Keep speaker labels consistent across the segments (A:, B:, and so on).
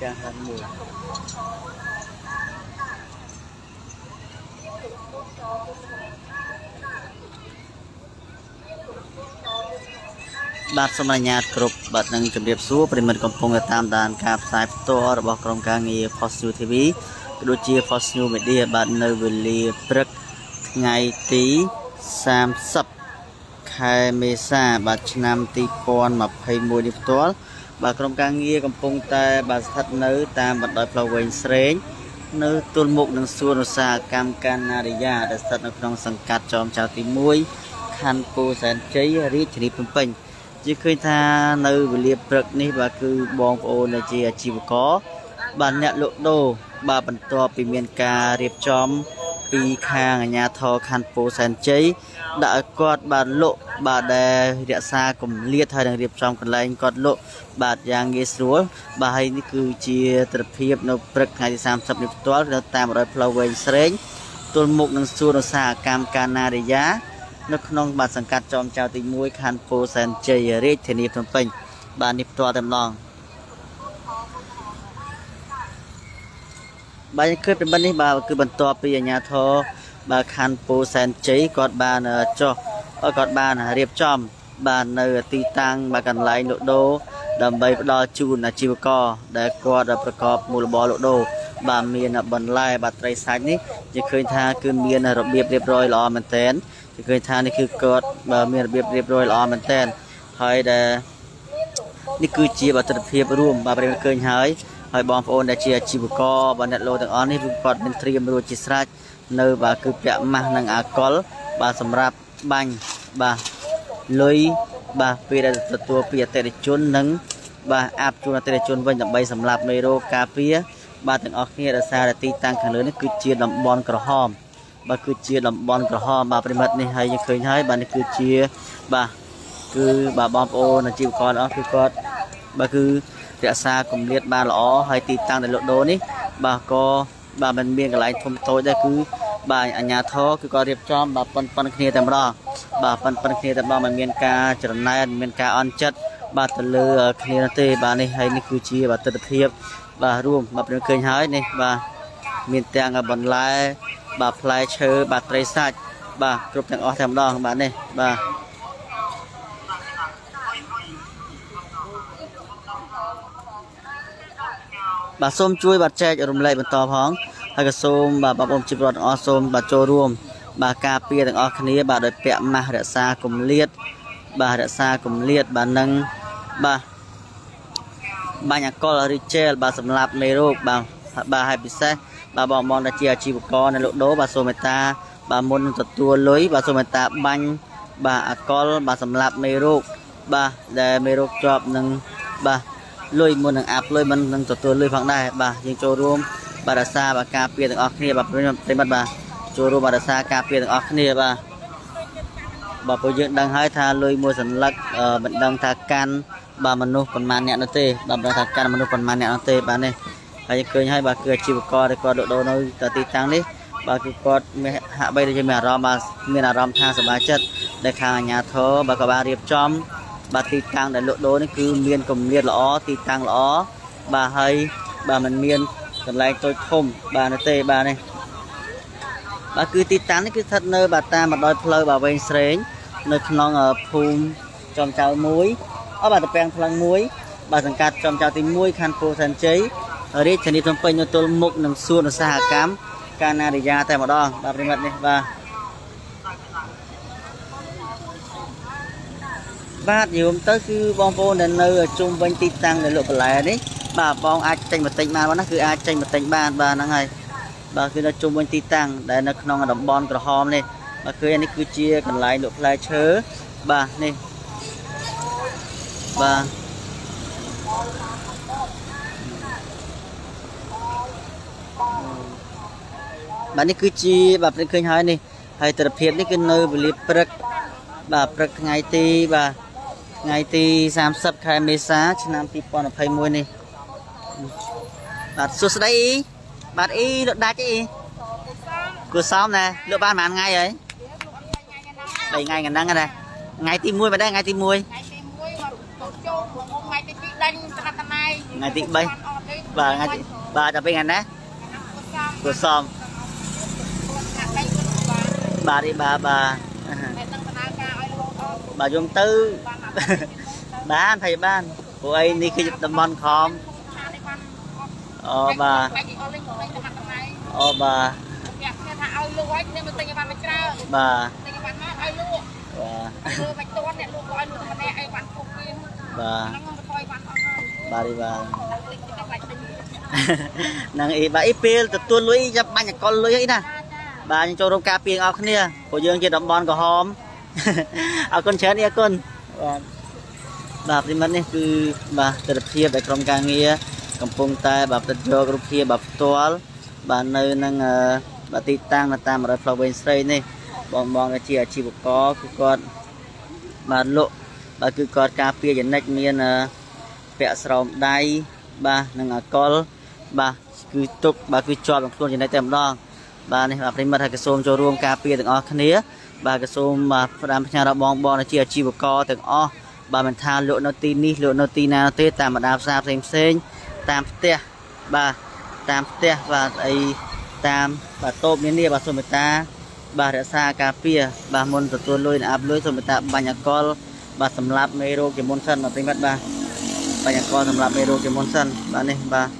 A: ការហាន់មួយបាទសូមអនុញ្ញាតគ្រប់បាទនឹងជម្រាបសួរប្រិមិត្តកំពុងតាមដានការផ្សាយផ្ទាល់របស់ក្រុមការងារ Post News TV ក៏ដូចជា Post News Media បាទនៅវេលាព្រឹកថ្ងៃទី30ខែមេសាបាទឆ្នាំ2021នេះផ្ទាល់បាទក្រុមការងារកំពុងតែបាទស្ថិតនៅតាមបណ្ដោយផ្លូវវែងស្រេងនៅទល់មុខនឹងសួនឧស្សាហកម្មកាណារីយ៉ាដែលស្ថិតនៅក្នុងសង្កាត់ចោមចៅទី1ខណ្ឌពោធិ៍សែនជ័យរាជធានីភ្នំពេញជាឃើញថានៅវេលាព្រឹកនេះបាទគឺបងប្អូនដែលជាអាជីវករបាទអ្នកលក់ដូរបាទបន្ទាប់ពីមានការរៀបចំពីខាងអាជ្ញាធរខណ្ឌពោធិ៍សែនជ័យដាក់ឲ្យគាត់បាទលក់បាទដែលរក្សាគម្លាតហើយនឹងរៀបចំកន្លែងគាត់លក់បាទយ៉ាងងាយស្រួលបាទហើយនេះគឺជាទស្សនវិជ្ជានៅព្រឹកថ្ងៃទី30នេះផ្ទាល់នៅតាមបណ្ដោយផ្លូវវែងស្រេងទល់មុខនឹងសួនឧស្សាហកម្មកាណារីយ៉ានៅក្នុងបាទសង្កាត់ចោមចៅទី1ខណ្ឌពោធិ៍សែនជ័យរាជធានីភ្នំពេញបាទនេះផ្ទាល់តែម្ដងបាទឃើញពីមិននេះបាទគឺបន្ទាប់ពីអាជ្ញាធរបាទខណ្ឌពោធិ៍សែនជ័យគាត់បានចុះគាត់បានរៀបចំបាទនៅទីតាំងបាទកន្លែងលក់ដូរដើម្បីផ្ដល់ជូនអាជីវករដែលគាត់ប្រកបមូលរបរលក់ដូរបាទមានបន្លែបាទត្រីសាច់នេះជាឃើញថាគឺមានរបៀបរៀបរយល្អមែនទែនជាឃើញថានេះគឺគាត់បាទមានរបៀបរៀបរយល្អមែនទែនហើយដែលនេះគឺជាបាទទស្សនវិជ្ជារួមបាទប្រិយមិត្តឃើញហើយបងប្អូនដែលជាអាជីវករបាទអ្នកលក់ទាំងអស់នេះគឺគាត់មានត្រៀមរួចជាស្រេចនៅបាទគឺពាក់ម៉ាស់និងអាល់កុលបាទសម្រាប់បាញ់បាទលុយបាទពេលដែលទទួលពីអតិថិជននិងបាទអាប់ជូនអតិថិជនវិញដើម្បីសម្រាប់មេរោគការពារបាទទាំងអស់គ្នាដោយសារតែទីតាំងខាងលើនេះគឺជាតំបន់ក្រហមបាទគឺជាតំបន់ក្រហមបាទប្រិមិត្តនេះហើយយើងឃើញហើយបាទនេះគឺជាបាទគឺបាទបងប្អូនអាជីវករទាំងអស់គឺគាត់បាទគឺរក្សាគម្លាតបានល្អហើយទីតាំងដែលលក់ដូរនេះបាទក៏បាទមិនមានកន្លែងធំតូចដែរគឺបាទអាជ្ញាធរគឺក៏រៀបចំបាទប៉ុនគ្នាតែម្ដងបាទប៉ុនគ្នាតែម្ដងមិនមានការច្រណែនមានការអន់ចិត្តបាទទៅលើគ្នាទេបាទនេះហើយនេះគឺជាបាទទស្សនវិជ្ជាបាទរួមបាទព្រមឃើញហើយនេះបាទមានទាំងបន្លែបាទផ្លែឈើបាទត្រីសាច់បាទគ្រប់ទាំងអស់តែម្ដងបាទនេះបាទសូមជួយបាទចែករំលែកបន្តផងហើយក៏សូមបាទបងប្អូនជីវរដ្ឋទាំងអស់សូមបាទចូលរួមបាទការពារទាំងអស់គ្នាបាទដោយពាក់ម៉ាស់រក្សាគម្លាតបាទរក្សាគម្លាតបាទនឹងបាទបាញ់អាល់កុលរីជែលបាទសម្រាប់មេរោគបាទហើយពិសេសបាទបងប្អូនដែលជាអាជីវករនៅលក់ដូរបាទសូមមេត្តាបាទមុននឹងទទួលលុយបាទសូមមេត្តាបាញ់បាទអាល់កុលបាទសម្រាប់មេរោគបាទដែលមេរោគជាប់នឹងបាទលុយមុននឹងអាប់លុយមិននឹងទទួលលុយផងដែរបាទយើងចូលរួមបាទរក្សាបាទការពារទាំងអស់គ្នាបាទប្រិមិត្តបាទចូលរួមបាទរក្សាការពារទាំងអស់គ្នាបាទព្រោះយើងដឹងហើយថាលុយមួយសន្លឹកមិនដឹងថាកាន់បាទមនុស្សប៉ុន្មានអ្នកនោះទេបាទមិនដឹងថាកាន់មនុស្សប៉ុន្មានអ្នកនោះទេបាទនេះហើយឃើញហើយបាទគឺអាជីវករដែលគាត់លក់ដូរនៅទីតាំងនេះបាទគឺគាត់ហាក់បីដូចជាមានអារម្មណ៍បាទមានអារម្មណ៍ថាសប្បាយចិត្តដែលខាងអាជ្ញាធរបាទក៏បានរៀបចំបាទទីតាំងដែលលក់ដូរនេះគឺមានគម្លាតល្អទីតាំងល្អបាទហើយបាទมันមានកន្លែងតូចធំបាទទេបាទនេះបាទគឺទីតាំងនេះគឺស្ថិតនៅបាទតាមបណ្ដោយផ្លូវបាទវែងស្រេងនៅក្នុងភូមិចោមចៅ1បាទតំពាំងផ្លឹង1បាទសង្កាត់ចោមចៅទី1ខណ្ឌពោធិ៍សែនជ័យរាជធានីភ្នំពេញនៅទល់មុខនឹងសួនឧស្សាហកម្មកាណារីយ៉ាតែម្ដងបាទប្រិមិត្តនេះបាទយមទៅគឺបងប្អូនដែលនៅជុំវិញទីតាំងដែលលក់បន្លែនេះបាទបងអាចចេញបន្តិចបានណាគឺអាចចេញបន្តិចបានបាទហ្នឹងហើយបាទគឺនៅជុំវិញទីតាំងដែលនៅក្នុងតំបន់ក្រហមនេះបាទគឺនេះគឺជាកន្លែងលក់ផ្លែឈើបាទនេះបាទនេះគឺជាបាទព្រឹកឃើញហើយនេះហើយទស្សនវិជ្ជានេះគឺនៅវេលាព្រឹកបាទព្រឹកថ្ងៃទី30ខែមេសាឆ្នាំ2021នេះបាទសួស្ដីបាទអ៊ីលក់ដាច់អ៊ីគួរសមណាលក់បានប្រហែលថ្ងៃហើយ3ថ្ងៃកណ្ដឹងណាថ្ងៃទី1មិនដែរថ្ងៃទី1ថ្ងៃទី2
B: ថ្ងៃទី2ដេញត្រាត់ណៃ
A: ថ្ងៃទី3 bà bà chụp hình nè của xóm bà đi bà dùng tư bán thầy ban của ấy đi khi tầm bon khom bà bà đi bà năng ý bà ít pil từ tuôn lưới cho ba nhà con lưới ấy nè bà cho rong cà piên ao kia của dương trên đầm bon của hòm ao con chén đi con bà thì mình cứ bà từ phía tại trong càng nghe cầm pung tay bà từ cho cái phía bà toal bà nơi năng bà tít tăng là tam ở flower stray này bong cái chia chỉ có cứ con bà lộ bà cứ con cà phê dẫn nách miên vẽ sòng đai bà năng col bà cứ tục bà cứ cho bằng luôn dẫn nách tem đong bà này bà phải mất cái xôm cho ruộng cà phê từng ở khné bà cái xôm bà làm nhà đó bong là chia chỉ có từng ở bà mình tha lộ nó tin đi lộ nó tin nào tết tam mà đạp xa xem tam te bà tam te và ấy tam bà tôm đến đi bà xôm người ta bà đã xa cà phê bà muốn từ tuôn lôi áp lôi xôm người ta bà nhà con bà sầm lạp mê rô cái môn sân mà tính bắt bà nhà con sầm lạp mê rô cái môn sân bà này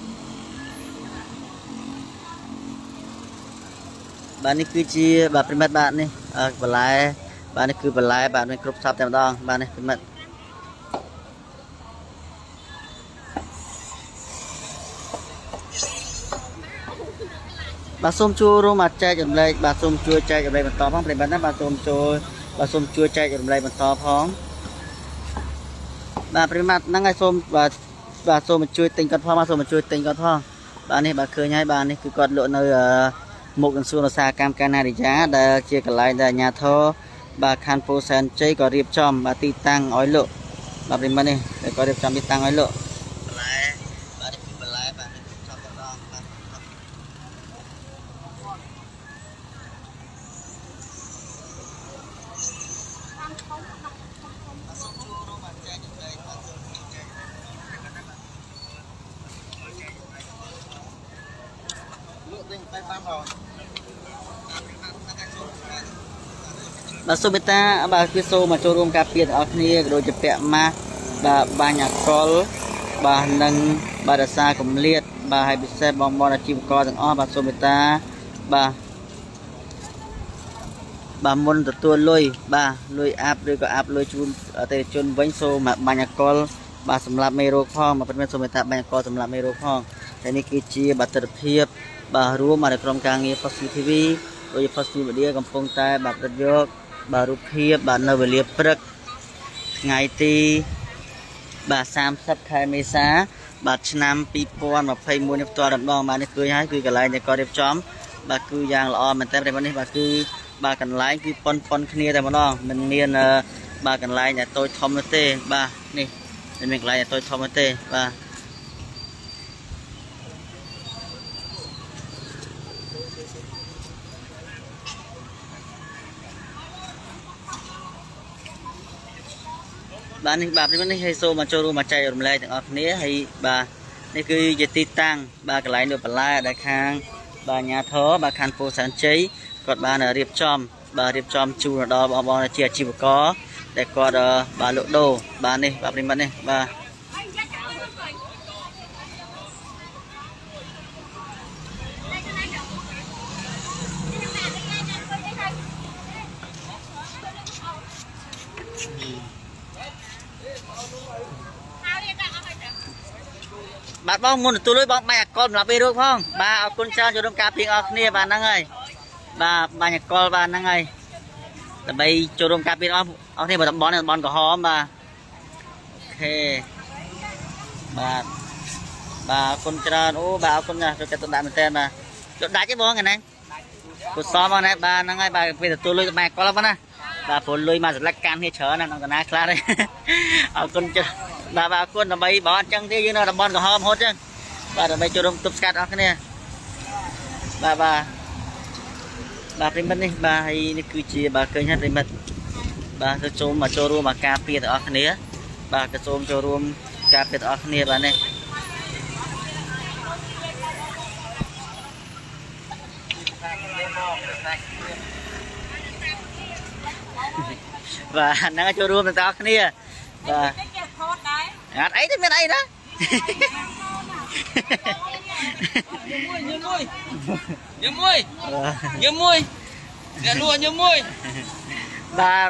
A: bà này cứ chi bà phải mất bạn này bà lái bà này cứ bà lái bà này group sắp tem đong bà này phải mất bà xôm chua rô mặt chạy chậm lại bà xôm chua chạy chậm lại mình to phong phải bắt bà xôm chua chạy chậm lại mình to phong bà phải mặt năng ai xôm bà xôm mình chui tinh con phong bà xôm mình chui tinh con phong bà này bà khơi nhai bà này cứ còn lộ nơi một con xuân xa cam cana đi giá đã chia cả lại là nhà thơ bà khan phố san chơi có riệp chom bà ti tăng ói lộ bà phải mặt này để có riệp chom ti tăng ói lộ bà xôm ta bà cứ xô mà cho rôm cà phê ở kia rồi chụp vẽ mà bà nhà col bà nâng bà đã xa cùng liệt bà hay bị xe bong bong là chim co thằng bà xôm ta bà muốn từ tua lôi áp rồi có áp lôi chun ở đây chun bánh xô mà bà nhà col bà sầm lạp mê rô phong mà bên bên xôm ta bà nhà col sầm lạp mê rô phong thế này kia chia bà từ phía bà rùa mà được trong càng nghe phát TV rồi phát TV dia cầm phong tay bà từ vô bà rùa phía bà nơi về liệp bật ngày ti bà sam sắp khai mê xá bà năm pi pon mà phay mua nhập toa đầm bong bà này cười hái cười cả lại này coi đẹp chóm bà cứ giang lọ mình tay đây bên này bà cần lái cứ pon kia tại mà nó mình niên bà cần lái nhà tôi thom tê bà nè mình lại nhà tôi thom tê bà bà này bà này hay xô mà cho luôn mà chạy ở lại từng ở phía hay bà này cứ dịch ti tăng bà cái lái được bà lai đại khang bà nhà thớ bà khan phố sáng cháy còn bà là riệp chom chu là đó bà là chia chịu có để còn bà lộ đồ bà này bà này bà bà bong muốn tôi lấy bong mẹ con là bê được không bà con trao cho đông cà phê ở kia bà năng ơi bà nhà con bà năng ơi là bây cho đông cà phê ở đây bà tầm bón của họ bà ok bà con trao bà con nhà cho cái tụi bạn tên bà chỗ đá cái bóng này này của xóm bà này bà năng ơi bà bây giờ tôi lấy mẹ con lắm nè bà phụ lui mà rất là can hay chớ nè nó còn ai khác đấy ở con trao bà con là bay bỏ chân thế như là bon của hôm hốt chứ bà là bay cho đông tụp scat ở cái này bà phải mất đi bà hay cứ chia bà cơ nhát phải mất bà cái chôm mà cho luôn mà cà phê ở cái này bà cái chôm cho luôn cà phê ở cái này bà này và nó choរួមtao cái này và ấy thì bên đây đó
B: nhớ môi gà lùa nhớ môi
A: và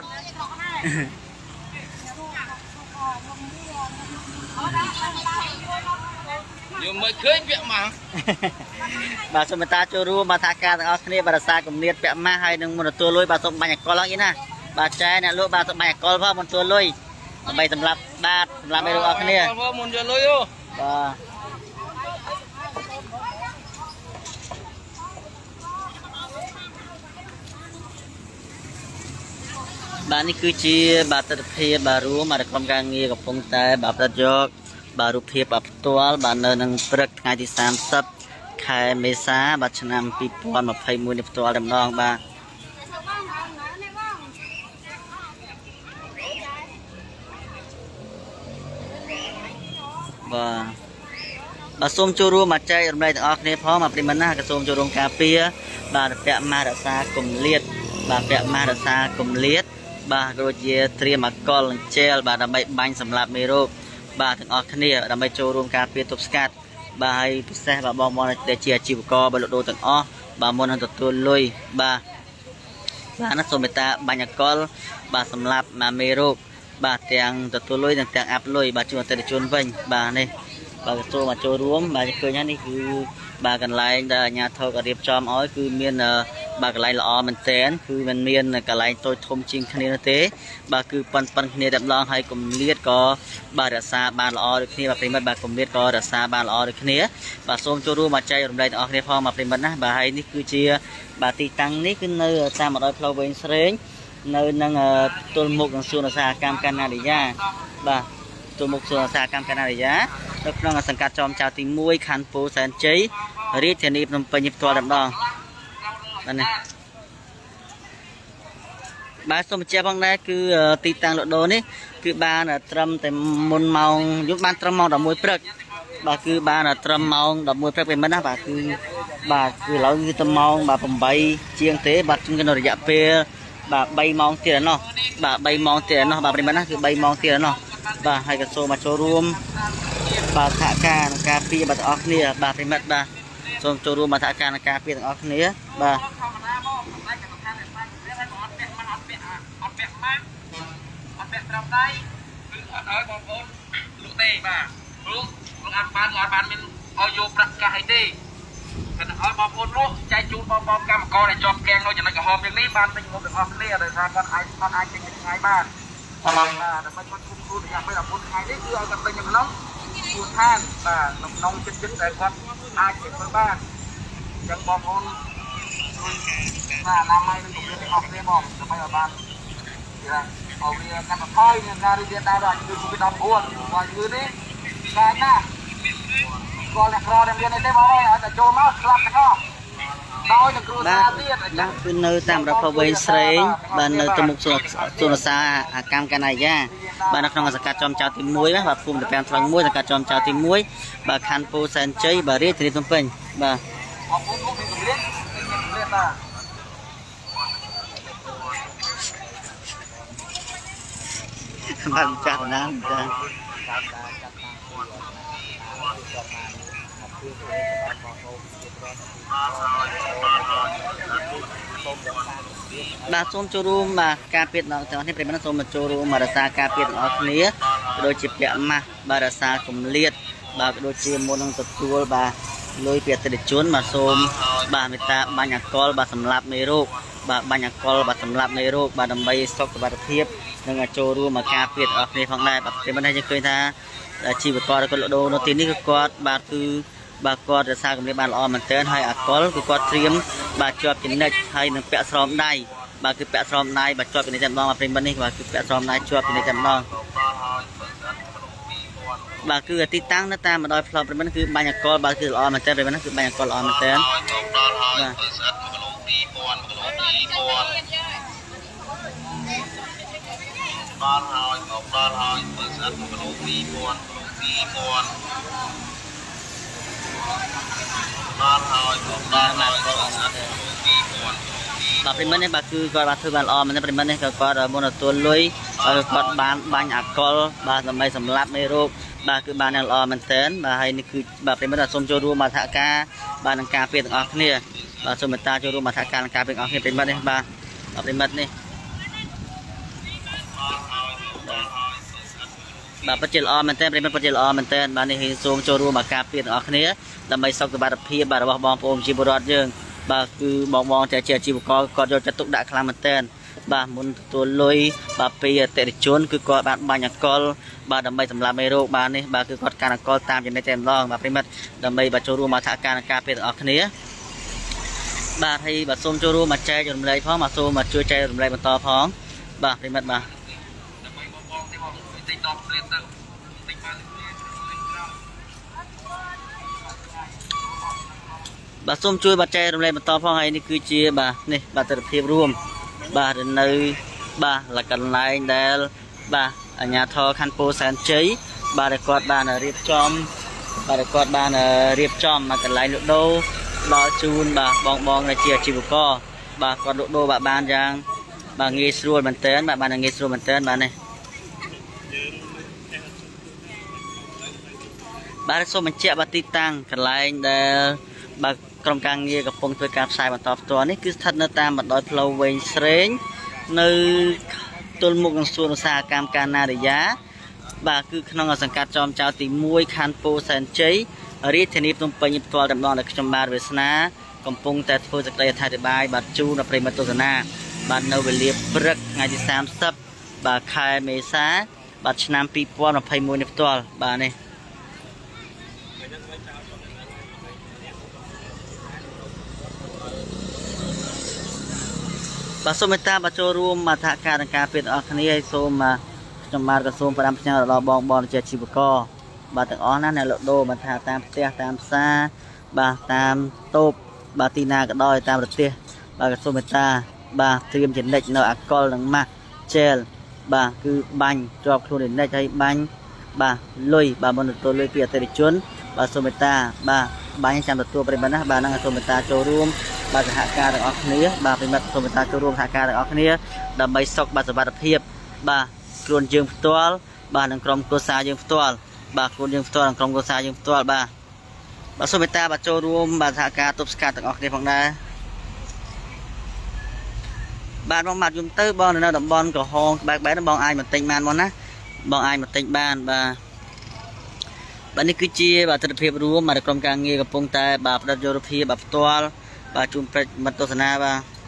B: nhiều mới cưới việc mà
A: bà số người ta choរួមbà thả ca thằng kia bà xa cùng liệt vẹn ma hay đừng một tua lôi bà số bài nhạc con lắm nè bà trai nè lúc bà số bài nhạc con vào một tua lôi bài tầm lập ba tầm lập mấy đồ cái này
B: một giờ lôi vô
A: và bà này cứ chi bà tự phê bà rú mà được con gang nghe gặp phong tay bà tự jog bà rú phê bà tual bà nơi nâng bực ngày thì sam sắp khai mê xá bà chân nằm pi pon mà phê mùi nếp tual đầm nong bà bà xôm cho rùa mà chạy ở đây thằng ốc này phó mà đi mình cái xôm cho rùa cà phê bà vẽ ma đã xa cùng liệt bà vẽ ma đã xa cùng liệt bà rồi về tri mà con treo bà đã bị bánh sầm lạp mì rô bà thằng ốc này đã bị cho rùa cà phê top scat bà hay xe bà bom mòn để chia chịu co bà lột đồ thằng ốc bà mòn ăn tụt lôi bà nó xôm người ta bánh nhạc con bà sầm lạp mà mì rô bà tiếng tụt lôi tiếng áp lôi bà chua tới chôn vinh bà này bà số mà cho rúm bà cười nhá đi cứ bà cần lại nhà thầu cả điệp chom ói cứ miên bà cái lại lọ mình tén cứ mình miên cả lại tôi thông trình khăn như thế bà cứ pan khăn đẹp long hay cùng liệt có bà đã xa bà lọ được khi bà phải mất bà cùng liệt có đã xa bà lọ được khi bà xôm cho rúm mà chạy ở đây ở đây phong mà phải mất á bà hay ní cứ chia bà tì tăng ní cứ nơi xa một đôi flow bên sấy nơi năng tôi một thằng xuân là xa cam cana để ra bà tôi một xuân là xa cam cana để giá nó làสังกัด จอม chào ទី 1 ខណ្ឌ ពោធិ៍សែនជ័យ រាជធានី ភ្នំពេញ ផ្ទាល់តែម្ដង បាទនេះ បាទ សូមបញ្ជាក់ផងដែរ គឺ ទីតាំង លក់ដូរ នេះ គឺ បាន ត្រឹម តែ មុន ម៉ោង យប់ បាន ត្រឹម ម៉ោង 11 ព្រឹក បាទ គឺ បាន ត្រឹម ម៉ោង 11 ព្រឹក ពេល មិន ណា បាទ គឺ បាទ គឺ ឥឡូវ គឺ ទៅ ម៉ោង បាទ 8 ជាង ទេ បាទ ជិះ នៅ រយៈ ពេល បាទ 3 ម៉ោង ទៀត ឯណោះ បាទ 3 ម៉ោង ទៀត ឯណោះ បាទ ពេល មិន ណា គឺ 3 ម៉ោង ទៀត ឯណោះ បាទ ហើយ ក៏ សូម មក ចូល រួម bà thả ca cà phê bà ốc nia bà phải mất bà xong cho luôn bà thả ca cà phê ốc nia bà
B: chạy chú bom bom cam co này cho keng thôi cho nó cả hôm như lý ban tinh một được ốc nia rồi ra con ai trên hai ban là mấy con cung để bây giờ một ngày đấy cứ gặp bên những nóng buồn than và nông chân để con ai chỉ với ba chẳng bom hôn là năm nay mình cũng được học thêm bom rồi bây giờ ban thì là ở vì năm thôi nên ra đi điện đào rồi cứ bị đau buồn và như thế cái na còn lại rồi đem điện này thêm ơi ở chỗ máu làm cái đó
A: đang cứ nơi tạm ra phơi bên sấy và nơi tụi mục xuân xa cam cái này ra bà nó không có chom chào tìm muối và phun được bèn thằng muối là chom chào tìm muối bà khăn po sen chơi bà riết thì thông pin bà bạn chặt nắng bà xôm cho rùm mà cà phê nó thì phải bắt xôm mà cho rùm mà ra cà phê nó kia đôi chip đẹp mà bà ra xa cùng liệt bà đôi chip muốn năng tập tua bà lôi việt từ trốn mà xôm bà người ta bà nhạc call bà sầm lạp mê rô bà nhạc call bà sầm lạp mê rô bà đầm bay sọc bà thiếp nên là cho rùm mà cà phê ở đây phòng này bà thì bên đây cho cười ta chỉ một con có lộ đồ nó tin đi cái con bà cứ bà con ra xa cùng với bà lọ mình tên hay có cái con triếm bà cho cái này hay nó vẽ xóm này bà cứ vẽ xóm này bà cho cái này chậm non mà bên bên này bà cứ vẽ xóm này cho cái này chậm non bà cứ tí tăng nó ta mà đòi phò bên bên cứ bà nhà con bà cứ lọ mình tên bên bên cứ bà nhà con lọ mình tên bà phải mất đấy bà cứ coi bà thư bà lo mình phải mất đấy coi ở môn là tua lưới coi bán bánh à col bà làm mấy sầm lạp mấy rô bà cứ bán hàng lo mình tên bà hay cứ bà phải mất là xôm cho mà thả ca bà đang cà phê từng ở kia bà xôm mình ta cho mà thả ca cà phê ở kia phải mất đấy bà phải mất đi bà bắt chẹt mình tên phải bắt chẹt mình tên bà này xôm cho mà cà phê từng ở kia làm mấy sau cái bà đập phia bà đã bong ôm chi bồ đọt dương bà cứ bong chạy chỉ có cho tụng đại khlam mình tên bà muốn tua lôi bà pì tệ trốn cứ có bạn bà nhạc col bà đầm bay sầm la mê rô bà này bà cứ có can col tam trên đây tem long bà phải mất đầm bay bà cho ru mà thả can cà phê ở kia bà thấy bà xôm cho ru mà che cho lấy phóng mà xôm mà chưa che lấy mà to phóng bà phải mất bà xôm chui bà che lấy mà to phóng hayนี่คือchia bà này bà tự thiệpរួមbà đến nơi bà là cần lại để bà ở nhà thờ khăn po sàn cháy bà để quạt bà là riệp chom bà để quạt bà là riệp chom mà cần lại lượng đô lo chun bà bong là chia chỉ co bà quạt độ đô bà ban giang bà nghe xuôi mình tên bà là nghe xuôi mình tên bà này bà số mình che bà ti tăng cần lại để bà trong càng nghe gặp phong thôi cam sai mà tọtตัวនេះគឺស្ថិតនៅតាមបណ្ដោយផ្លូវវែងស្រេងនៅទល់មុខនឹងសួនឧស្សាហកម្មកាណាឌីយ៉ាបាទគឺក្នុងសង្កាត់ចោមចៅទី1ខណ្ឌពោធិ៍សែនជ័យរាជធានីភ្នំពេញផ្ទាល់តែម្ដងដែលខ្ញុំបាទវាសនាកំពុងតែធ្វើសេចក្តីអធិប្បាយបាទជូនដល់ប្រិយមិត្តទស្សនាបាទនៅវេលាព្រឹកថ្ងៃទី30បាទខែមេសាបាទឆ្នាំ2021នេះផ្ទាល់បាទនេះbà xôm người ta bà choរួមmà thả ca đằng cà phê ở kia hay xôm mà trong mà cái xôm phải làm sao là bong chơi chim co bà từng ó nè lộ đô mà thả tam tia tam xa bà tam tốp bà tina cái đôi tam được tia bà cái xôm người ta bà tiêm trên lệch nợ col đằng mặt chèn bà cứ banh cho luôn đến đây chơi banh bà lôi bà muốn được tôi lôi kia tới để trốn bà xôm người ta bà banh trăm được tôi phải bán bà đang xôm người ta choរួមbàจะหาการออกนี้bàเป็นมาตัวตาจะรวมหาการออกนี้ดำใบซอกbàจะบาดเพียบbàกลุ่นยืมตัวbàนังกรมตัวซายืมตัวbàกลุ่นยืมตัวนังกรมตัวซายืมตัวbàสมัยตาbàจะรวมbàหาการตุบสกัดออกนี้ฝั่งใดbàบองมัดยืมตื้อบอลในดำบอลกับห้องbà béบองไอมันติงมันบอลนะบองไอมันติงบ้านbàนี่คือจีbàจะเพียบรวมมาในกรมการเงินกับปงแต่bàประดับโยรพีbàตัวbà chung mặt tổ sản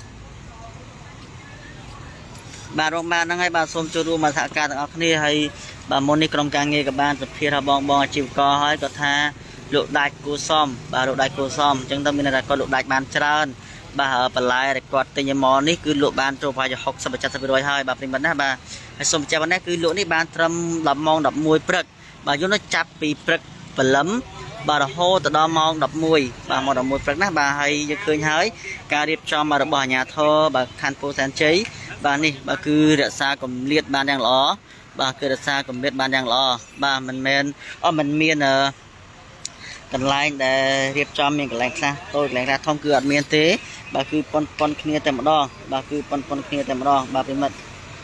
A: bà rong bà năng hay bà xôm cho mà thả ca ở kia hay bà môn đi trong càng nghe các bạn tập phía là bong chịu co hay có tha lộ đại cô xóm bà lộ đại cô xóm chúng ta mình là có lộ đại bàn trơn bà ở bà lại để quạt tình nhà món ní cứ lộ bàn cho phải học sắp chặt sắp rồi hai bà tình vấn bà xôm chả vấn cứ lộ ní bàn trâm đập mong đập môi prật bà vô nó chắp bị prật và lấm bà hô từ đó mong đập mùi bà mong đập mùi phật nát bà hay khơi hái ca điệp cho mà bỏ nhà thơ bà khăn phố sáng cháy bà này bà cứ đã xa cầm liệt ban đang ló bà cứ đã xa cầm liệt ban đang ló bà mình men mình miên cần lại để điệp cho mình cái lạnh xa tôi lạnh ra thông cửa miên thế bà cứ pon kia tầm đo bà cứ pon kia tầm đo bà phải mật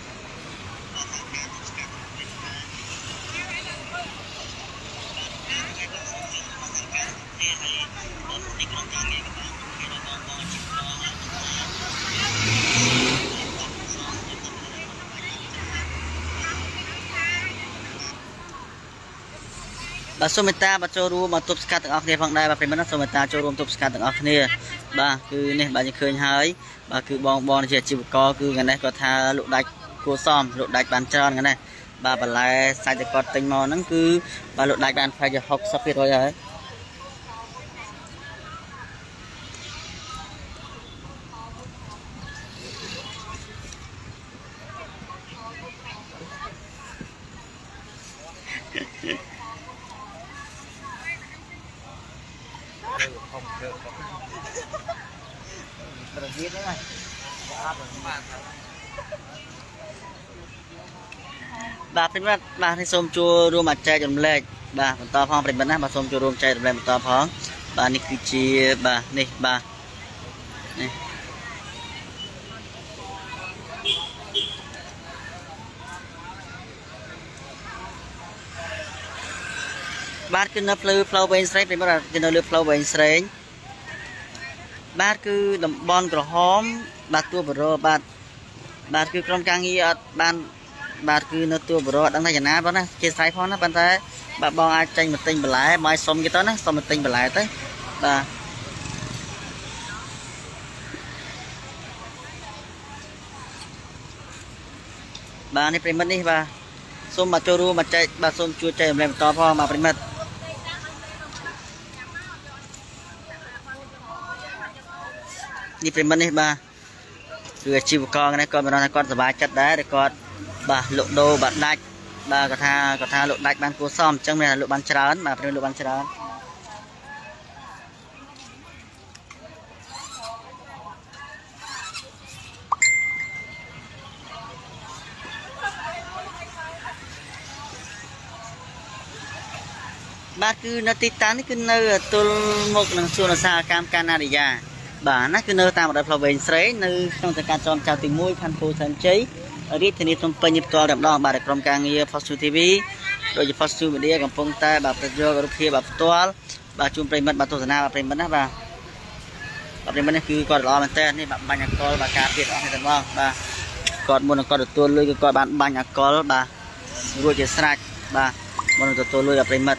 A: bà số meta bà cho ru mà top scat ở kiaฝั่งใดbàเป็นมันsố meta cho ru top scat ở kia bàคือนี่bàจะเคยหายbàคือบองเจียจิบกอคือกันได้ก็ทาลุดักกูซ้อมลุดักบานจอนกันได้bà lại saiจะกอดติงมอนั่นคือbàลุดักบานไฟจะหกสับเพียร้อยเลยbàเป็นว่าbàที่ส้มจูรวมมาใจจนเล็กbàต่อพองเป็นแบบนั้นbàส้มจูรวมใจจนเล็กต่อพองbàนี่คือจีbàนี่bàนี่បាទគឺនៅផ្លូវផ្លូវវែងស្រេងពីមកគឺនៅលើផ្លូវវែងស្រេងបាទគឺតំបន់ក្រហមបាទទួបរោបាទគឺក្រុមការងារអត់បានបាទគឺនៅទួបរោដឹងថាយ៉ាងណាបងណាជាស្រ័យផងណាប៉ុន្តែបាទបងអាចចេញមកទិញបន្លែមកសុំគេទៅណាសុំមកទិញបន្លែទៅបាទនេះប្រិមិត្តនេះបាទសូមមកចូលរួមមកចែកបាទសូមជួយចែករំលែកបន្តផងបាទប្រិមិត្តនេះប្រិមិត្តនេះបាទគឺអាជីវករនេះគាត់បានថាគាត់សប្បាយចិត្តដែរគាត់បាទលក់ដូរបាទដាច់បាទគាត់ថាលក់ដាច់បានគួរសមអញ្ចឹងមានថាលក់បានច្រើនបាទប្រិមិត្តលក់បានច្រើនបាទគឺនៅទីតាំងនេះគឺនៅទល់មុខនឹងសួនឧស្សាហកម្មកាណាឌីយ៉ាបាទណាគឺនៅតាមបណ្ដោយផ្លូវវែងស្រេងនៅក្នុងសង្កាត់ចំចៅទី1ខណ្ឌពោធិ៍សែនជ័យរាជធានីភ្នំពេញនេះផ្ទាល់តែម្ដងបាទក្រុមការងារ Positive TV ដូចជា Positive Media កំពុងតែបាទប្រយោគរូបភាពបាទផ្ទាល់បាទជូនប្រិមិត្តបាទទស្សនាបាទប្រិមិត្តណាបាទប្រិមិត្តនេះគឺគាត់ល្អមែនតើនេះបាទបាញ់អកលបាទការពារអស់នេះតែម្ដងបាទគាត់មុននឹងគាត់ទទួលលុយគឺគាត់បានបាញ់អកលបាទរួចជាស្រេចបាទមុននឹងទទួលលុយដល់ប្រិមិត្ត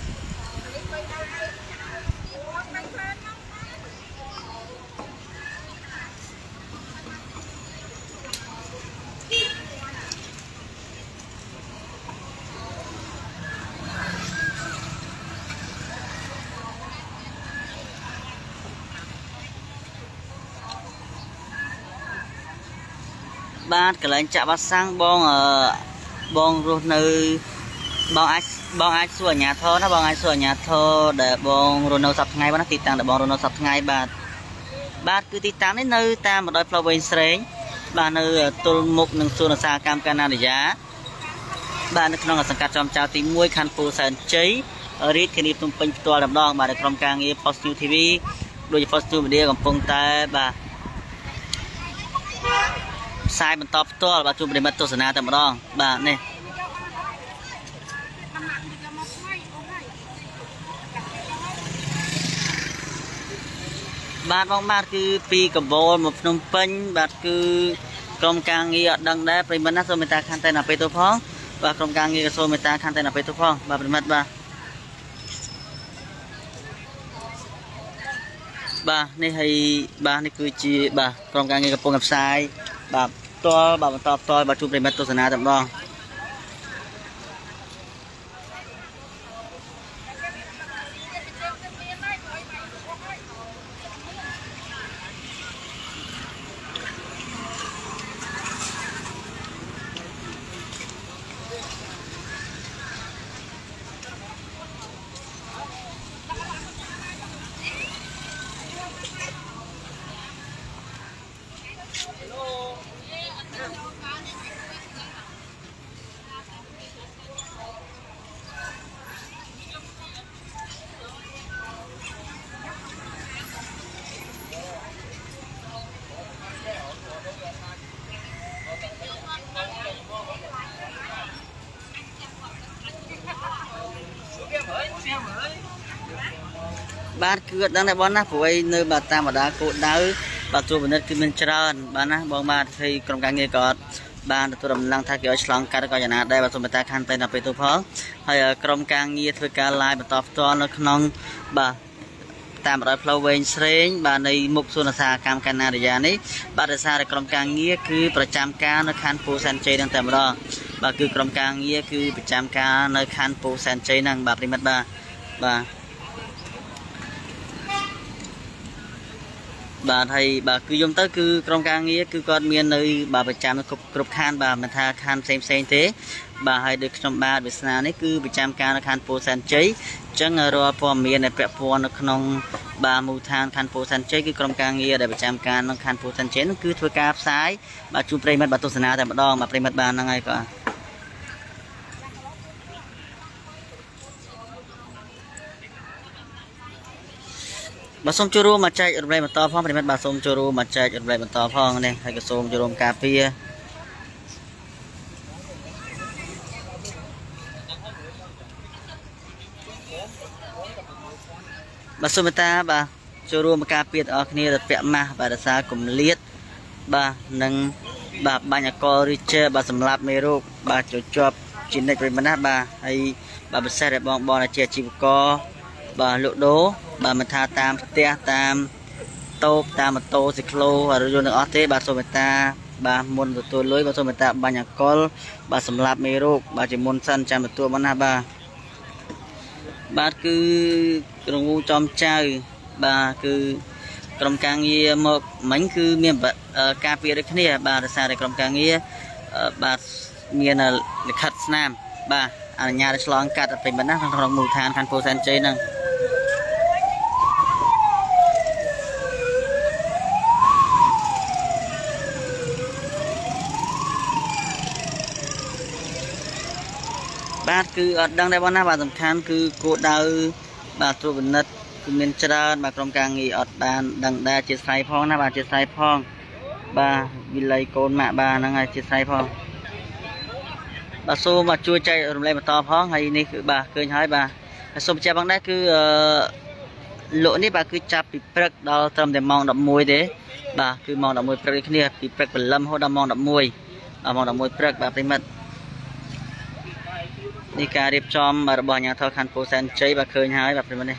A: បាទកន្លែងចាក់វ៉ាក់សាំងបងរស់នៅបងអាចសួរអាជ្ញាធរណាបងអាចសួរអាជ្ញាធរដែលបងរស់នៅសប្តាហ៍ថ្ងៃបាទណាទីតាំងដែលបងរស់នៅសប្តាហ៍ថ្ងៃបាទគឺទីតាំងនេះនៅតាមបណ្ដោយផ្លូវវែងស្រេងបាទនៅទល់មុខនឹងសួនឧស្សាហកម្មកាណាឌីយ៉ាបាទនៅក្នុងសង្កាត់ចំចៅទី1ខណ្ឌពោធិ៍សែនជ័យរាជធានីភ្នំពេញផ្ទាល់តែម្ដងបាទក្រុមការងារ Positive TV ដូចជា Positive Media កំពុងតែបាទផ្សាយបន្តផ្ទាល់បាទជូនប្រិមិត្តទស្សនាតែម្ដងបាទនេះបាទបងបាទគឺពីកំបូលមកភ្នំពេញបាទគឺក្រុមការងារអត់ដឹងដែរប្រិមិត្តណាសូមមេត្តាខន្តីណាពេលទៅផងបាទក្រុមការងារក៏សូមមេត្តាខន្តីណាពេលទៅផងបាទប្រិមិត្តបាទនេះហើយបាទនេះគឺជាបាទក្រុមការងារកំពុងផ្សាយបាទផ្ទាល់បាទបន្តផ្ទាល់បាទជួបប្រិមិត្តទស្សនាតែម្ដងបាទគឺអត់ដឹងដែរបងណាព្រោះឯនៅបាទតាមបណ្ដាគោលដៅបាទជួបពិនិត្យគឺមានច្រើនបាទណាបងបាទហើយក្រុមការងារក៏អត់បានទទួលដំណឹងថាគេឲ្យឆ្លងកាត់ក៏យ៉ាងណាដែរបាទសូមមេត្តាខន្តីណាពេលទៅផងហើយក្រុមការងារធ្វើការ live បន្តផ្ទាល់នៅក្នុងបាទតាមបណ្ដោយផ្លូវវែងស្រេងបាទនៃមុខសួនឧស្សាហកម្មកាណាឌីយ៉ានេះបាទដោយសារតែក្រុមការងារគឺប្រចាំការនៅខណ្ឌពោធិ៍សែនជ័យនឹងតែម្ដងបាទគឺក្រុមការងារគឺប្រចាំការនៅខណ្ឌពោធិ៍សែនជ័យហ្នឹងបាទប្រិមិត្តបាទហើយបាទគឺយំទៅគឺក្រុមការងារគឺគាត់មាននៅបាទប្រចាំគ្រប់ខណ្ឌបាទមិនថាខណ្ឌផ្សេងទេបាទហើយដូចខ្ញុំបាទវាសនានេះគឺប្រចាំការនៅខណ្ឌពោធិ៍សែនជ័យអញ្ចឹងរាល់ព័ត៌មានដែលពាក់ព័ន្ធនៅក្នុងបាទមូលដ្ឋានខណ្ឌពោធិ៍សែនជ័យគឺក្រុមការងារដែលប្រចាំការនៅខណ្ឌពោធិ៍សែនជ័យនោះគឺធ្វើការផ្សាយបាទជូនប្រិមិត្តបាទទស្សនាតែម្ដងបាទប្រិមិត្តបាទហ្នឹងហើយក៏បាទសូមចូលរួមមកចែករំលែកបន្តផងប្រិមិត្តបាទសូមចូលរួមមកចែករំលែកបន្តផងនេះហើយក៏សូមចូលរួមការពារ bà xôm ta bà choរួមca biệt ở kia là vẹn mà bà đã xa cùng liệt bà nâng bà nhà co richer bà sầm lạp mê rô bà cho chọp chính này mình bà hay bà bật xe để bọn là chia chịu co bà lộ đố bà mình tha tam tia tam tô tam tô xịt lô và rồi nữa thế bà xôm ta bà muốn tôi lối bà xôm ta bà nhà co bà sầm lạp mê rô bà chỉ muốn săn chămตัวมันbà cứ đồng ngu chom chơi bà cứ cầm càng nghe một mảnh cứ miền cà phê đấy kia bà đã xa để cầm càng nghe bà miền là khát nam bà ở nhà để lo cắt phải bắn nát trong mù than than phô san chơi nè bà cứ ở đang đây bọn nào bà tầm than cứ cô đau bà tôi vẫn nứt miền Trà bà trong càng nghỉ ở bàn đằng đa chia sai phong na bà chia sai phong bà vì lấy côn mạ bà năng ai chia sai phong bà xô mà chui chạy rồi lên mà to phong hay này cứ bà cười hỏi bà xô chạy bằng đấy cứ lỗ này bà cứ chắp bị prek đó tầm để mong đậm môi đấy bà cứ mong đậm môi prek cái này bị prek bẩn lâm hoặc đậm mong đậm môi mong đậm môi prek bà phải mất đi cả điệp chom bà bỏ nhà thao khăn phố sen chơi bà cười hỏi bà phải mất này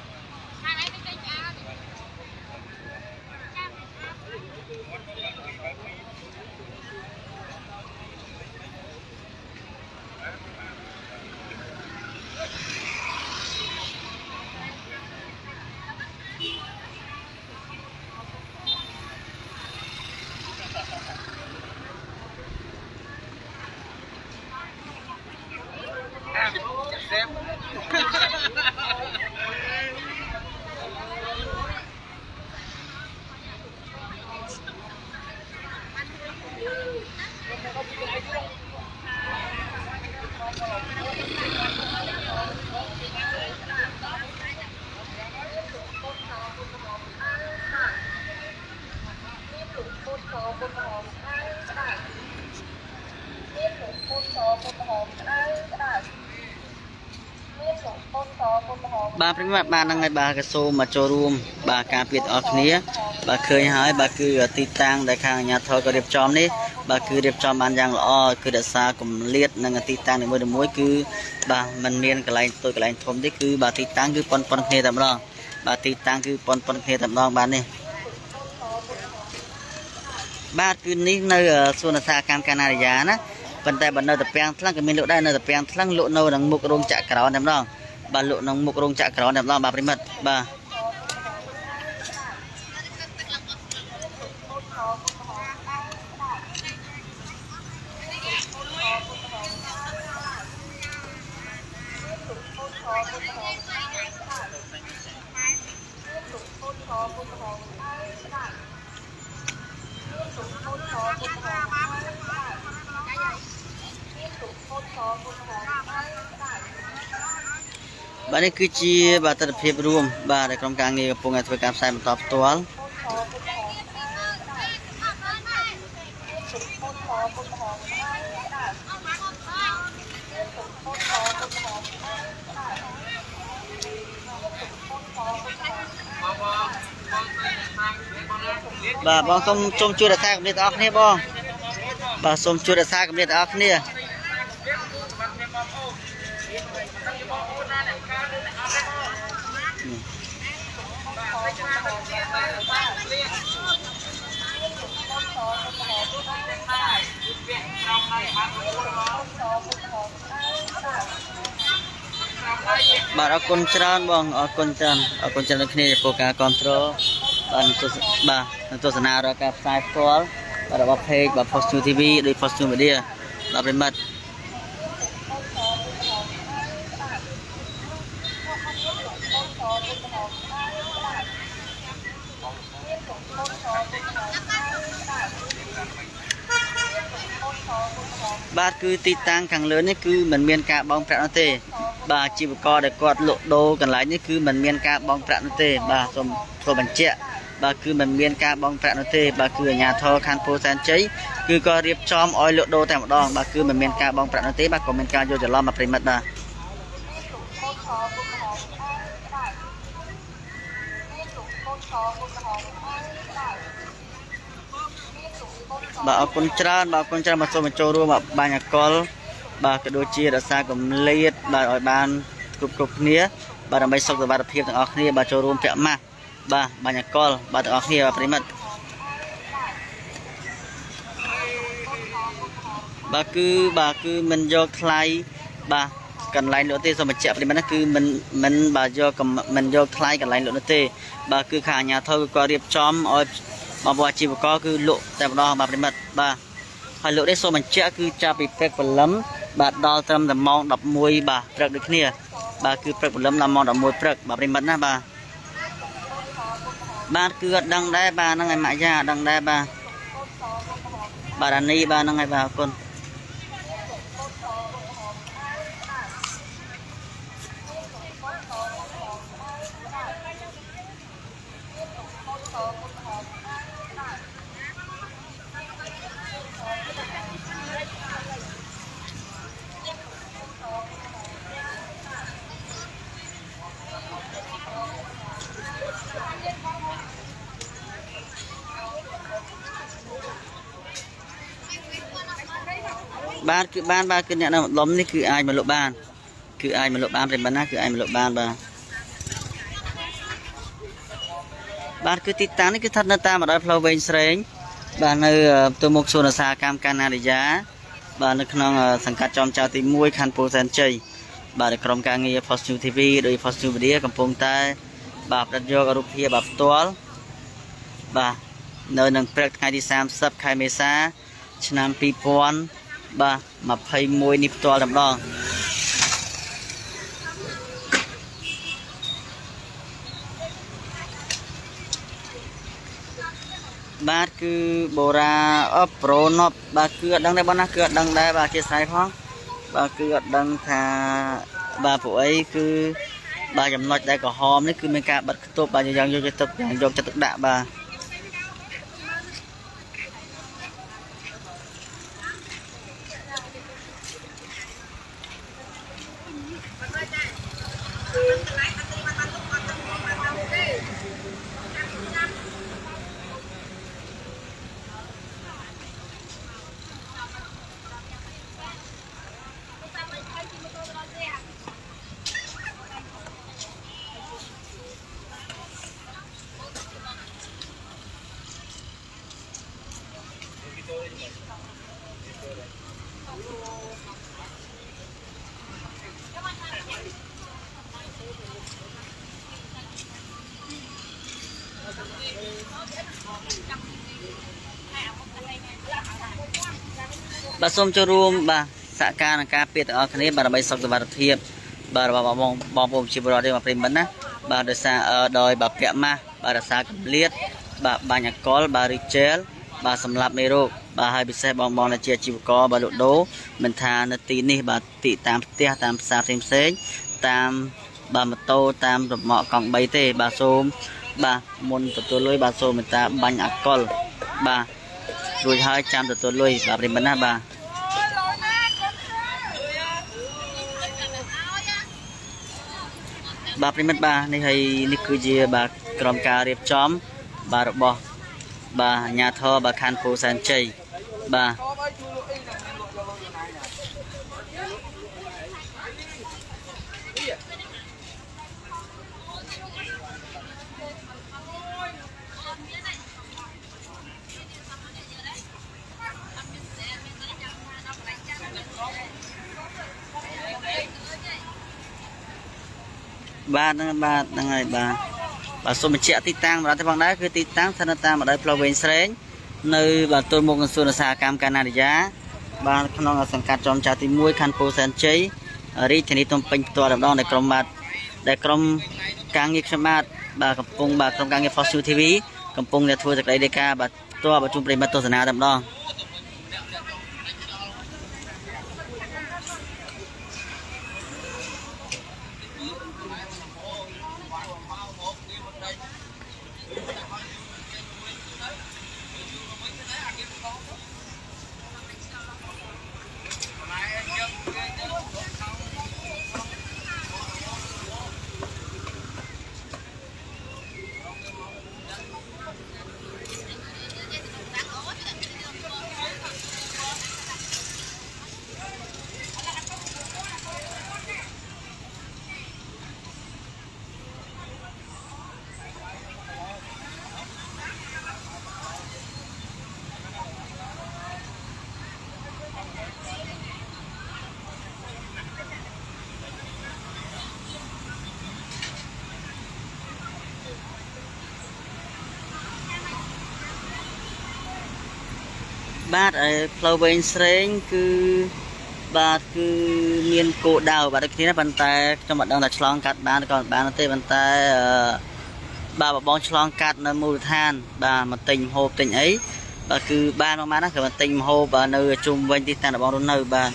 A: bà phải mất bà năng ngày bà cái số mà cho room bà cà biệt ở kia bà khơi hỏi bà cứ tì tang đại khang nhà thờ có đẹp chom đấy bà cứ đẹp chom bàn giang lọ cứ đã xa cùng liệt năng tì tang để mua được muối cứ bà mình miên cái lại tôi cái lại thôm đấy cứ bà tì tang cứ pon kia tầm đó bà tì tang cứ pon kia tầm đó bà này bà cứ ní nơi ở xuân xa cam Canada á phần tay bận nơi tập bèn thăng cái miền lộ đây nơi tập bèn thăng lộ nâu đằng mục rong chạ cào tầm đó bà lộ nông mục rong chạ cào tầm đó bà phải mất bà bà này cứ chia bà tập hiệp rùm bà để trong càng nghề phụ ngàyធ្វើការផ្សាយបន្តផ្ទាល់បាទបងសូមជួយរក្សាកម្រិតអស់គ្នាបងបាទសូមជួយរក្សាកម្រិតអស់គ្នាបាទអរគុណច្រើនបងអរគុណច្រើនដល់គ្នាចំពោះការគ្រប់គ្រងបាទទស្សនារកការផ្សាយផ្ទាល់របស់ page បាទ Post New TV ដោយ Post New Media ដល់ប្រិមិត្តបាទគឺទីតាំងខាងលើនេះគឺមិនមានការបង់ប្រាក់នោះទេបាទអាជីវករដែលគាត់លក់ដូរកន្លែងនេះគឺមិនមានការបង់ប្រាក់នោះទេបាទសូមធ្វើបញ្ជាក់បាទគឺមិនមានការបង់ប្រាក់នោះទេបាទគឺអាជ្ញាធរខណ្ឌពោធិ៍សែនជ័យគឺក៏រៀបចំឲ្យលក់ដូរតែម្ដងបាទគឺមិនមានការបង់ប្រាក់នោះទេបាទក៏មានការយល់ច្រឡំមកប្រិមិត្តបាទ bà ở con trơn mà xôm mà trâu luôn mà bà nhà col bà cái đôi chia đã xa cầm liệt bà ở bàn cục nia bà làm bay sọc rồi bà đập hiệp ở kia bà trâu luôn kẹo mà bà nhà col bà ở kia bà phải mất bà cứ mình do khai bà cần lại nữa tê sao mà chẹp thì nó cứ mình bà do cầm mình do khai cần lại nữa tê bà cứ khả nhà thôi có điệp chóm ở bà chỉ có cứ lộ tại đó bà phải mất bà phải lộ đấy sao mình chẹp cứ cha bị phép và lắm bà đo tâm là mong đập môi bà prek được kia bà cứ prek và lắm là mong đập môi prek bà phải mất na bà cứ đăng đây bà năng ngày mãi ra đăng đây bà đàn ni bà năng ngày vào con ban cứ nhận là lómนี่คือai mà lộ ban thì bán naคือai mà lộ ban ban cứ tít tánนี่คือทัดนาตามาได้พลาวเวนเสรงbanនៅตัวមុខសុនសាកម្មកាណារិយាបាននៅក្នុងសង្កាត់ចំចៅទី1ខណ្ឌពោធិ៍សែនជ័យបាទក្រុមការងារ Post News TV ដោយ Post News Media កំពុងតែបាទផ្ដិតយករូបភាពបាទផ្ទាល់បាទនៅនឹងព្រឹកថ្ងៃទី30ខែមេសាឆ្នាំ2000បាទ21នេះផ្ទាល់តែម្ដងបាទគឺបូរ៉ាអបប្រូណប់បាទគឺអត់ដឹងដែរបងណាគឺអត់ដឹងដែរបាទជាស្រ័យផងបាទគឺអត់ដឹងថាបាទពួកអីគឺបាទចំណុចដែលក្រហមនេះគឺមានការបិទខ្ទប់បាទយ៉ាងយកចិត្តទុកដាក់បាទបាទសូមចូលរួមបាទសហការនឹងការពារទាំងអស់គ្នាបាទដើម្បីសុខសុវត្ថិភាពបាទបងប្អូនជាពលរដ្ឋមកប្រិមត្តណាបាទដោយសារដោយបាទពាក់ម៉ាស់បាទរក្សាកម្រិតបាទបាញ់អកលបាទរីជែលបាទសម្រាប់មេរោគបាទហើយពិសេសបងដែលជាអាជីវករបាទលក់ដូរមិនថានៅទីនេះបាទទីតាមផ្ទះតាមផ្សារផ្សេងតាមបាទម៉ូតូតាមរមាក់កង់3ទេបាទសូមបាទមុនទទួលលុយបាទសូមមេត្តាបាញ់អកលបាទរួចហើយចាំទទួលលុយបាទប្រិមត្តណាបាទបាទប្រិមត្តបាទនេះហើយនេះគឺជាបាទក្រុមការរៀបចំបាទរបស់បាទអាជ្ញាធរបាទខណ្ឌពោធិ៍សែនជ័យបាទបាទហ្នឹងហើយបាទសូមបញ្ជាក់ទីតាំងម្ដងទេផងដែរគឺទីតាំងស្ថិតនៅតាមម្ដុយផ្លូវវែងស្រេងនៅបាទទល់មុខក្រសួងឧស្សាហកម្មកាណាឌីយ៉ាបាទក្នុងសង្កាត់ចំចៅទី1ខណ្ឌពោធិ៍សែនជ័យរាជធានីភ្នំពេញផ្ទាល់ម្ដងដែលក្រុមការងារខ្ញុំបាទកំពុងបាទក្រុមការងារ Post News TV កំពុងតែធ្វើសេចក្តីរាយការណ៍បាទផ្ទាល់ប្រជុំប្រិមត្តទស្សនាតែម្ដងបាទផ្លូវវែងស្រេងគឺបាទគឺមានគោលដៅបាទដូចគ្នាប៉ុន្តែខ្ញុំមិនដឹងថាឆ្លងកាត់បានក៏បានទេប៉ុន្តែបាទបងឆ្លងកាត់នៅមូលដ្ឋានបាទមកទិញម្ហូបទិញអីបាទគឺបានប្រហែលណាគឺមកទិញម្ហូបបាទនៅជុំវិញទីតាំងរបស់បងរស់នៅបាទ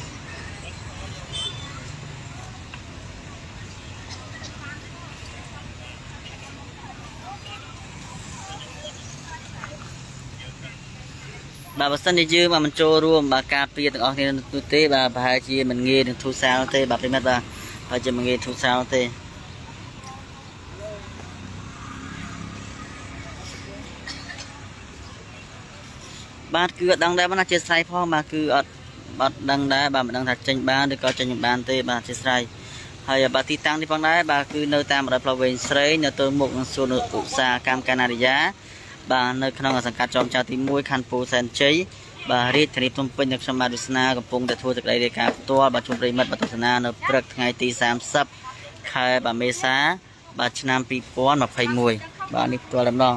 A: បាទបើសិនជាយើងមកបញ្ចូលរួមបាទការពារទាំងអស់គ្នានោះទេបាទប្រហែលជាមិនងាយនឹងធូរសាលទេបាទប្រិមិត្តបាទប្រហែលជាមិនងាយធូរសាលទេបាទគឺអត់ដឹងដែរបងណាជាស្រ័យផងបាទគឺអត់ដឹងដែរបាទមិនដឹងថាចេញបានឬក៏ចេញមិនបានទេបាទជាស្រ័យហើយបាទទីតាំងនេះផងដែរបាទគឺនៅតាមរយផ្លូវវែងស្រេងនៅទល់មុខនឹងសួនឧស្សាហកម្មកាណាឌីយ៉ាបាទនៅក្នុងសង្កាត់ចោមចៅទី1ខណ្ឌពោធិ៍សែនជ័យបាទរាជធានីភ្នំពេញនៅខ្ញុំបាទវាសនាកំពុងតែធ្វើសេចក្តីរាយការណ៍ផ្ទាល់បាទជូនប្រិមិត្តបាទទស្សនានៅព្រឹកថ្ងៃទី30ខែបាទមេសាបាទឆ្នាំ2021បាទនេះផ្ទាល់តែម្ដង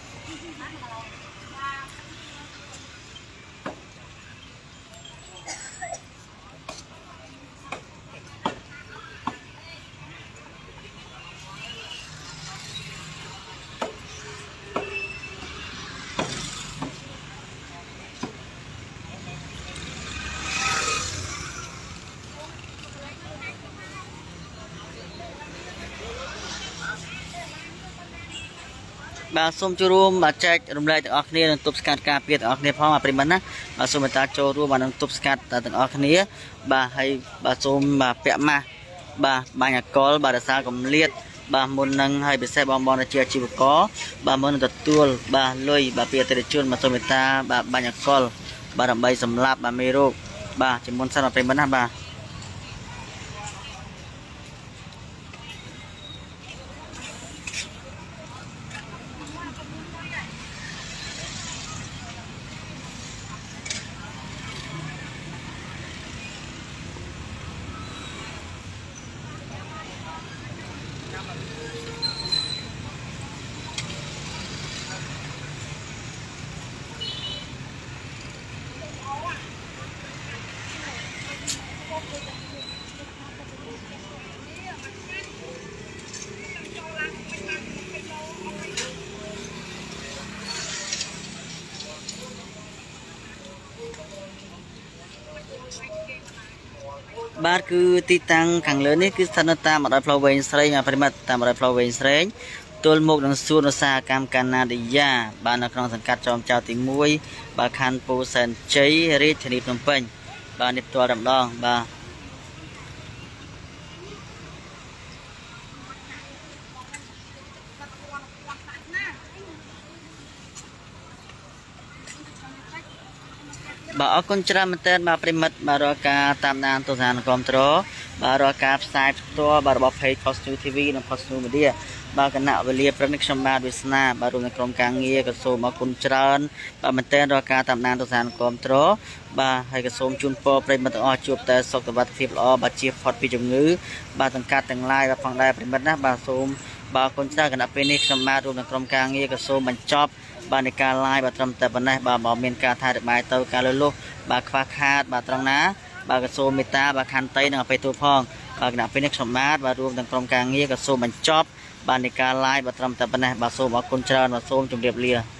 A: បាទសូមចូលរួមបាទចែករំលែកទាំងអស់គ្នានឹងទប់ស្កាត់ការពារទាំងអស់គ្នាផងប្រិមត្តណាបាទសូមបន្តចូលរួមបាទនឹងទប់ស្កាត់ទាំងអស់គ្នាបាទហើយបាទសូមបាទពាក់ម៉ាស់បាទបាញ់អកលបាទរក្សាកម្លៀតបាទមុននឹងហើយពិសេសបងដែលជាអាជីវករបាទមុននឹងទទួលបាទលុយបាទពីអតិថិជនបាទសូមមេត្តាបាទបាញ់អកលបាទដើម្បីសម្លាប់បាទមេរោគបាទជាមុនសិនប្រិមត្តណាបាទបាទគឺទីតាំងខាងលើនេះគឺស្ថិតនៅតាមបណ្ដោយផ្លូវវែងស្រេងប្រិមិត្តតាមបណ្ដោយផ្លូវវែងស្រេងទល់មុខនឹងសួនឧស្សាហកម្មកាណាឌីយ៉ាបាទនៅក្នុងសង្កាត់ចោមចៅទី1បាទខណ្ឌពោធិ៍សែនជ័យរាជធានីភ្នំពេញបាទនេះផ្ទាល់តែម្ដងបាទបាទអរគុណច្រើនមែនទែនបាទប្រិមិត្តបាទរាល់ការតាមដានទស្សនានិងគាំទ្របាទរាល់ការផ្សាយផ្ទាល់បាទរបស់ Page Post News TV និង Post News Media បាទគណៈវេលាព្រឹកនេះខ្ញុំបាទវាសនាបាទរួមនឹងក្រុមការងារក៏សូមអរគុណច្រើនបាទមែនទែនរាល់ការតាមដានទស្សនានិងគាំទ្របាទហើយក៏សូមជូនពរប្រិមិត្តទាំងអស់ជួបតែសុខភាពល្អបាទជៀសផុតពីជំងឺបាទទាំងកាត់ទាំងឡាយបាទផងដែរប្រិមិត្តណាបាទសូមបាទអរគុណច្រើនគណៈពេលនេះខ្ញុំបាទរួមនឹងក្រុមការងារក៏សូមបញ្ចប់បាទនៃការ live បាទត្រឹមតែប៉ុណ្ណេះបាទបើមានការថារបាយទៅការលុះបាទខ្វះខាតបាទត្រង់ណាបាទក៏សូមមេត្តាបាទខន្តីនិងអភ័យទោសផងបាទគណៈពេលនេះខ្ញុំបាទរួមទាំងក្រុមការងារក៏សូមបញ្ចប់បាទនៃការ live បាទត្រឹមតែប៉ុណ្ណេះបាទសូមអរគុណច្រើនបាទសូមជម្រាបលា